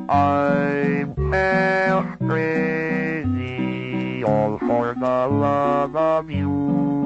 I'm crazy all for the love of you.